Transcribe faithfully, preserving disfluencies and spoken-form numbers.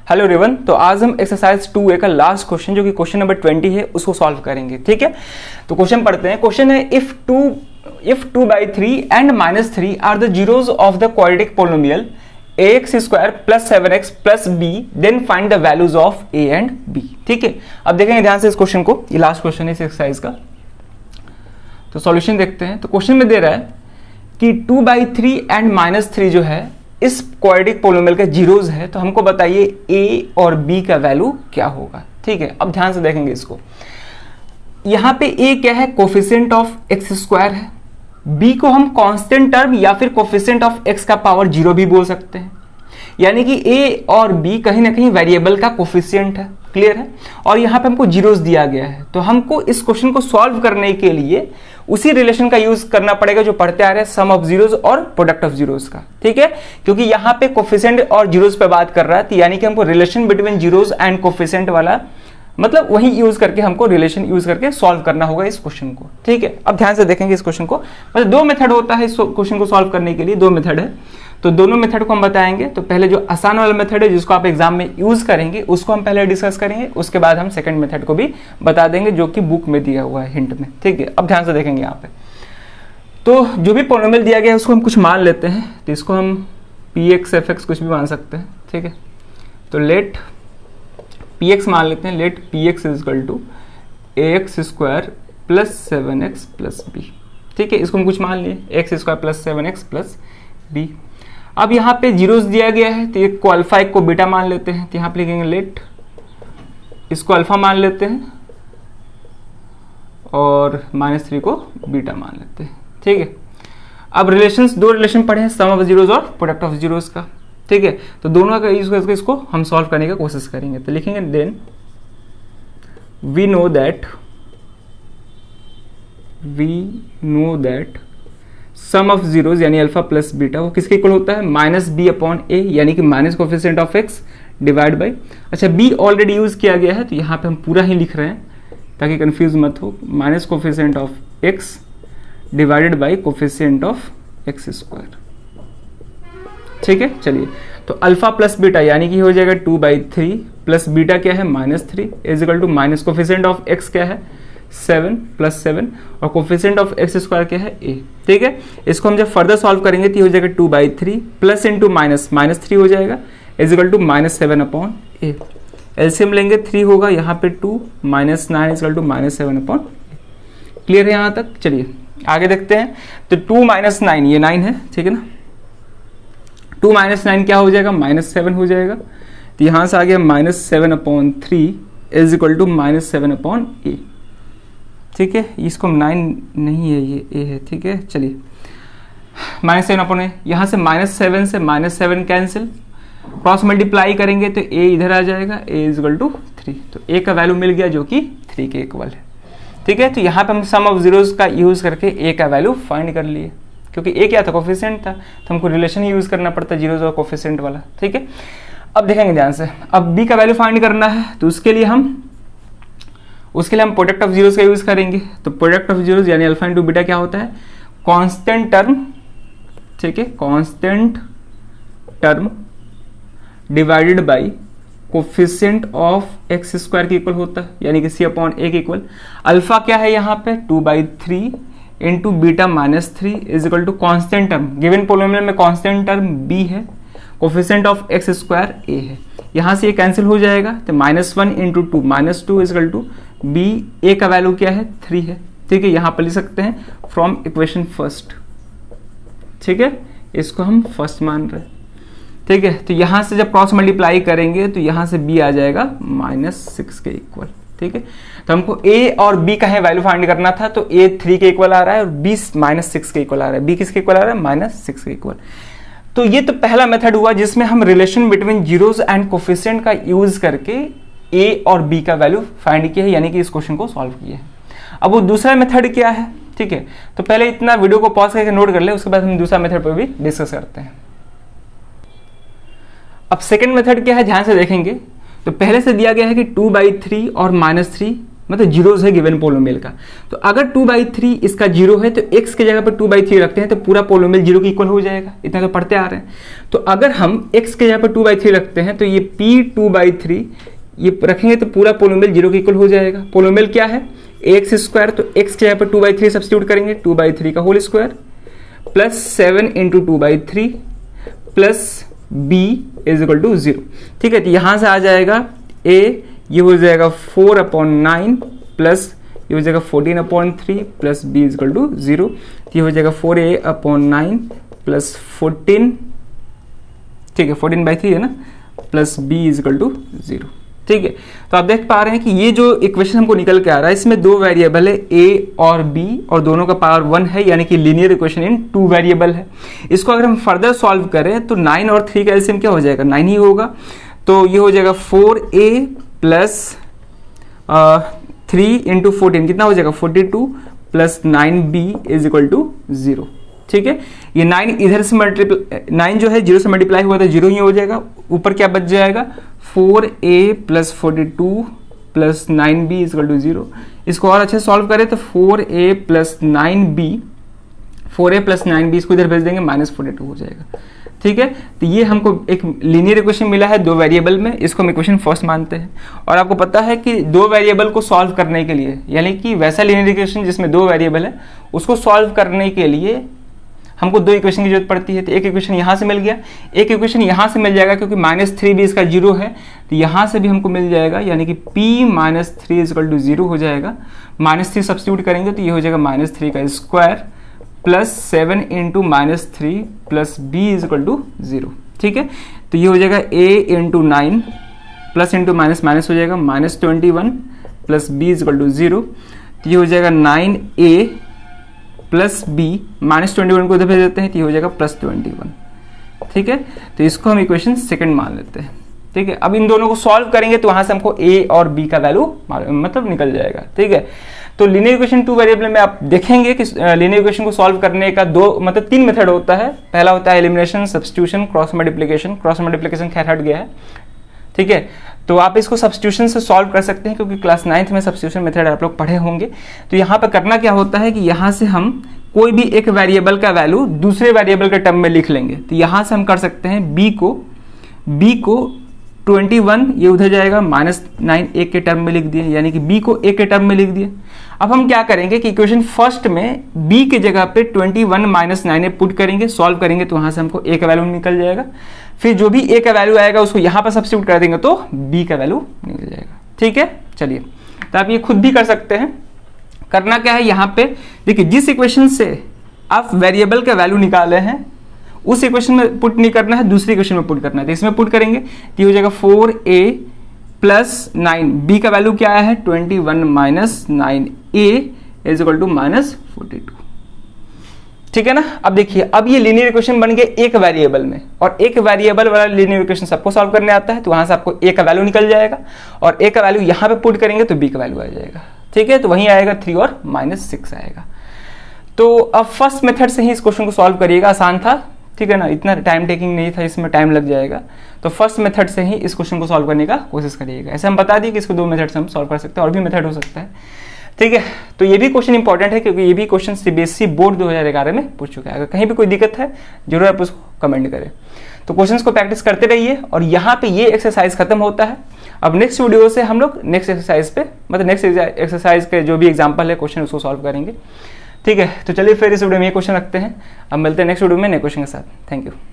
Hello everyone, तो आज हम एक्सरसाइज टू ए का लास्ट क्वेश्चन जो कि क्वेश्चन नंबर ट्वेंटी है उसको सॉल्व करेंगे। ठीक है, तो क्वेश्चन पढ़ते हैं। क्वेश्चन है if two if two by three and minus three are the zeros of the quadratic polynomial a x square plus seven x plus b, then find the values of a and b. ठीक है, अब देखेंगे ध्यान से इस question को, ये last question है इस एक्सरसाइज का। तो सॉल्यूशन देखते हैं। तो क्वेश्चन में दे रहा है कि two by three and minus three जो है इस क्वाड्रेटिक पोलिनोमियल के जीरोज है, तो हमको बताइए a और b का वैल्यू क्या होगा। ठीक है, अब ध्यान से देखेंगे इसको। यहां पे a क्या है, कोफिशिएंट ऑफ एक्स स्क्वायर है। b को हम कांस्टेंट टर्म या फिर कोफिशिएंट ऑफ x का पावर जीरो भी बोल सकते हैं, यानी कि a और b कहीं ना कहीं वेरिएबल का कोफिशिएंट है। क्लियर है, और यहां पे हमको जीरोस दिया गया है, तो हमको इस क्वेश्चन को सॉल्व करने के लिए उसी रिलेशन का यूज करना पड़ेगा जो पढ़ते आ रहे हैं, सम ऑफ जीरोस और प्रोडक्ट ऑफ जीरोस का। ठीक है, क्योंकि यहां पे कोफिशिएंट और जीरोस पे बात कर रहा है, यानी कि हमको relation between zeros and coefficient वाला मतलब वही यूज करके हमको रिलेशन यूज करके सॉल्व करना होगा इस क्वेश्चन को। ठीक है, अब ध्यान से देखेंगे इस क्वेश्चन को। मतलब दो मेथड होता है इस क्वेश्चन को सॉल्व करने के लिए, दो मेथड है, तो दोनों मेथड को हम बताएंगे। तो पहले जो आसान वाला मेथड है जिसको आप एग्जाम में यूज करेंगे उसको हम पहले डिस्कस करेंगे, उसके बाद हम सेकंड मेथड को भी बता देंगे जो कि बुक में दिया हुआ है हिंट में। ठीक है, अब ध्यान से देखेंगे यहाँ पे। तो जो भी पोलिनोमियल दिया गया है उसको हम कुछ मान लेते हैं, तो इसको हम पी एक्स एफ एक्स कुछ भी मान सकते हैं। ठीक है, तो लेट पी एक्स मान लेते हैं, let p x is equal to a x square plus seven x plus b. ठीक है, इसको हम कुछ मान लिए, x square plus seven x plus b. अब यहाँ पे जीरोस दिया गया है, तो एक को अल्फा एक को बीटा मान लेते हैं, तो यहाँ पे लिखेंगे लेट इसको अल्फा मान लेते हैं और माइनस थ्री को बीटा मान लेते हैं। ठीक है, अब रिलेशंस दो रिलेशन पढ़े हैं, सम ऑफ जीरोस और प्रोडक्ट ऑफ जीरोस का। ठीक है, तो दोनों का यूज करके इसको हम सॉल्व करने की कोशिश करेंगे। तो लिखेंगे then we know that we know that sum of zeros यानी अल्फा प्लस बीटा वो किसके इक्वल होता है, माइनस बी अपॉन ए, यानी कि minus coefficient of x divide by, अच्छा बी ऑलरेडी यूज किया गया है तो यहाँ पे हम पूरा ही लिख रहे हैं ताकि कंफ्यूज मत हो, minus coefficient of x divided by coefficient of x square. ठीक है, चलिए तो अल्फा प्लस बीटा यानी कि हो जाएगा two by three plus beta क्या है minus three is equal to minus coefficient of x क्या है सेवन प्लस सेवन और कोफिशिएंट ऑफ एक्स स्क्वायर क्या है ए। ठीक है, इसको हम जब फर्दर सॉल्व करेंगे तो हो जाएगा two by three plus into minus minus three हो जाएगा is equal to minus seven upon a. LCM लेंगे थ्री होगा यहाँ पे two minus nine is equal to minus seven upon a. Clear है यहाँ तक? चलिए आगे देखते हैं। तो टू माइनस नाइन ये नाइन है, ठीक है ना, टू माइनस नाइन क्या हो जाएगा माइनस सेवन हो जाएगा, तो यहां से आ गया minus seven upon three is equal to minus seven upon a. ठीक है, इसको नाइन नहीं है ये ए है। ठीक है, चलिए माइनस सेवन अपॉन ए, यहां से माइनस सेवन से minus seven cancel, cross multiply करेंगे तो ए इधर आ जाएगा, a is equal to three, तो ए का वैल्यू मिल गया जो कि थ्री के इक्वल है। ठीक है, तो यहाँ पे हम सम ऑफ जीरोस का यूज करके ए का वैल्यू फाइंड कर लिए, क्योंकि ए क्या था कोफिशिएंट था, तो हमको रिलेशन यूज करना पड़ता जीरोस और कोफिशिएंट वाला। ठीक है, अब देखेंगे ध्यान से। अब बी का वैल्यू फाइंड करना है तो उसके लिए हम उसके लिए हम प्रोडक्ट ऑफ जीरोस का यूज करेंगे। तो प्रोडक्ट ऑफ जीरोस यानी अल्फा इंटू बीटा क्या होता है, कांस्टेंट टर्म। ठीक है, constant term divided by coefficient of x square के इक्वल होता है, यानी कि सी अपॉन ए के इक्वल। अल्फा क्या है यहाँ पे two by three into beta minus three is equal to constant term, given polynomial में कॉन्स्टेंट टर्म बी है, coefficient of x square a है, यहां से ये कैंसिल हो जाएगा, तो minus one into two minus two is equal to b, a का वैल्यू क्या है थ्री है। ठीक है, यहां पर लिख सकते हैं फ्रॉम इक्वेशन फर्स्ट। ठीक है, इसको हम फर्स्ट मान रहे हैं। ठीक है, तो यहां से जब क्रॉस मल्टीप्लाई करेंगे तो यहां से b आ जाएगा माइनस सिक्स के इक्वल। ठीक है, तो हमको a और b का है वैल्यू फाइंड करना था, तो a थ्री के इक्वल आ रहा है और b माइनस सिक्स के इक्वल आ रहा है। b किसके इक्वल आ रहा है माइनस सिक्स के इक्वल। तो ये तो पहला मेथड हुआ जिसमें हम relation between zeros and coefficient का यूज करके a और b का वैल्यू फाइंड किया है, यानी कि इस क्वेश्चन को सॉल्व किया है। अब वो दूसरा मेथड क्या है? ठीक है, तो पहले इतना वीडियो को पॉज करके नोट कर ले, उसके बाद हम दूसरा मेथड पर भी डिस्कस करते हैं। अब सेकेंड मेथड क्या है ध्यान से देखेंगे। तो पहले से दिया गया है कि टू बाई थ्री और माइनस थ्री मतलब जीरोज है गिवन पोलोमियल का। तो अगर टू बाई थ्री इसका जीरो है तो एक्स की जगह पर टू बाई थ्री रखते हैं तो पूरा पोलोमियल जीरो के इक्वल हो जाएगा, इतना तो पढ़ते आ रहे हैं। तो अगर हम एक्स की जगह पर टू बाई थ्री रखते हैं तो ये पी टू बाई थ्री ये रखेंगे तो पूरा पोलोमियल जीरो के इक्वल हो जाएगा। पोलोमियल क्या है एक्स स्क्वायर, तो एक्स की जगह पर टू बाई थ्री सब्स्टिट्यूट करेंगे, टू बाई थ्री का whole square plus seven into two by three plus B is equal to zero. ठीक है, तो यहां से आ जाएगा ए, ये हो जाएगा फोर अपॉन नाइन प्लस ये हो जाएगा fourteen upon three plus B is equal to zero. ये हो जाएगा four a upon nine plus fourteen, ठीक है फोर्टीन बाई थ्री है ना, plus B is equal to zero. ठीक है, तो आप देख पा रहे हैं कि ये जो इक्वेशन हमको निकल के आ रहा है इसमें दो वेरिएबल है ए और बी और दोनों का पावर वन है, यानी कि linear equation in two variable है। इसको अगर हम फर्दर सॉल्व करें तो नाइन और थ्री का एलसीएम क्या हो जाएगा, नाइन ही होगा। तो ये हो जाएगा फोर ए प्लस थ्री इंटू फोर्टीन कितना हो जाएगा forty two plus nine b is equal to zero. ठीक है, ये नाइन इधर से मल्टीप्लाई, नाइन जो है जीरो से मल्टीप्लाई हुआ तो जीरो ही हो जाएगा, ऊपर क्या बच जाएगा four A plus forty two plus nine b is equal to zero. इसको और अच्छे सॉल्व करें तो फोर ए प्लस नाइन बी, फोर ए प्लस नाइन बी इसको इधर भेज देंगे माइनस फोर्टी टू हो जाएगा। ठीक है, तो ये हमको एक लीनियर इक्वेशन मिला है दो वेरिएबल में, इसको हम इक्वेशन फर्स्ट मानते हैं। और आपको पता है कि दो वेरिएबल को सॉल्व करने के लिए, यानी कि वैसा लीनियर इक्वेशन जिसमें दो वेरिएबल है उसको सॉल्व करने के लिए हमको दो इक्वेशन की जरूरत पड़ती है। तो एक इक्वेशन यहाँ से मिल गया, एक इक्वेशन यहाँ से मिल जाएगा क्योंकि माइनस थ्री भी इसका जीरो है, तो यहाँ से भी हमको मिल जाएगा, यानी कि p minus three is equal to zero हो जाएगा। माइनस थ्री सब्स्टिट्यूट करेंगे तो ये हो जाएगा माइनस थ्री का square plus seven into minus three plus B is equal to zero. ठीक है, तो ये हो जाएगा a into nine plus into minus minus हो जाएगा minus twenty one plus B is equal to zero. तो ये हो जाएगा nine A plus B, minus twenty one को उधर भेज देते हैं तो ये हो जाएगा प्लस ट्वेंटी वन। ठीक है, तो इसको हम इक्वेशन सेकंड मान लेते हैं। ठीक है, अब इन दोनों को सॉल्व करेंगे तो वहां से हमको a और b का वैल्यू मतलब निकल जाएगा। ठीक है, तो लीनियर इक्वेशन टू वेरिएबल में आप देखेंगे कि लीनियर इक्वेशन को सॉल्व करने का दो मतलब तीन मेथड होता है। पहला होता है elimination, substitution, cross multiplication. Cross multiplication खैर हट गया है। ठीक है, तो आप इसको सब्स्टिट्यूशन से सॉल्व कर सकते हैं क्योंकि क्लास नाइन्थ में सब्स्टिट्यूशन मेथड आप लोग पढ़े होंगे। तो यहाँ पर करना क्या होता है कि यहाँ से हम कोई भी एक वेरिएबल का वैल्यू दूसरे वेरिएबल के टर्म में लिख लेंगे। तो यहाँ से हम कर सकते हैं b को b को ट्वेंटी वन, ये उधर जाएगा माइनस नाइन एक के टर्म में लिख दिए, यानी कि b को एक के टर्म में लिख दिए। अब हम क्या करेंगे कि इक्वेशन फर्स्ट में b के जगह पे twenty one minus nine put करेंगे, सॉल्व करेंगे तो वहां से हमको a का वैल्यू निकल जाएगा। फिर जो भी a का वैल्यू आएगा उसको यहाँ पर सब्स्टिट्यूट कर देंगे तो b का वैल्यू निकल जाएगा। ठीक है, चलिए तो आप ये खुद भी कर सकते हैं। करना क्या है, यहाँ पे देखिए जिस इक्वेशन से आप वेरिएबल का वैल्यू निकाले हैं उस इक्वेशन में पुट नहीं करना है, दूसरी इक्वेशन में पुट करना है। तो इसमें पुट करेंगे तो हो जाएगा फोर ए प्लस नाइन, बी का वैल्यू क्या आया है twenty one minus nine, A is equal to minus forty two. ठीक है ना, अब देखिए अब ये लीनियर इक्वेशन बन गए एक वेरिएबल में, और एक वेरिएबल वाला लीनियर इक्वेशन सबको सॉल्व करने आता है, तो वहां से आपको ए का वैल्यू निकल जाएगा और ए का वैल्यू यहाँ पे पुट करेंगे तो बी का वैल्यू आ जाएगा। ठीक है, तो वहीं आएगा थ्री और माइनस सिक्स आएगा। तो अब फर्स्ट मेथड से ही इस क्वेश्चन को सॉल्व करिएगा, आसान था। ठीक है ना, इतना टाइम टेकिंग नहीं था, इसमें टाइम लग जाएगा। तो फर्स्ट मेथड से ही इस क्वेश्चन को सॉल्व करने का कोशिश करिएगा। ऐसे हम बता दिए कि इसको दो मेथड से हम सॉल्व कर सकते हैं, और भी मेथड हो सकता है। ठीक है, तो ये भी क्वेश्चन इंपॉर्टेंट है क्योंकि ये भी क्वेश्चन सीबीएसई बोर्ड दो हज़ार ग्यारह में पूछ चुका है। अगर कहीं भी कोई दिक्कत है जरूर आप उसको कमेंट करें। तो क्वेश्चंस को प्रैक्टिस करते रहिए, और यहाँ पे ये एक्सरसाइज खत्म होता है। अब नेक्स्ट वीडियो से हम लोग नेक्स्ट एक्सरसाइज पे मतलब नेक्स्ट एक्सरसाइज के जो भी एग्जाम्पल है क्वेश्चन उसको सॉल्व करेंगे। ठीक है, तो चलिए फिर इस वीडियो में ये क्वेश्चन रखते हैं। अब मिलते हैं नेक्स्ट वीडियो में नए क्वेश्चन के साथ। Thank you.